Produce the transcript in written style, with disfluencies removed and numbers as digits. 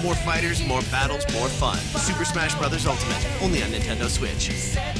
More fighters, more battles, more fun. Super Smash Bros. Ultimate, only on Nintendo Switch.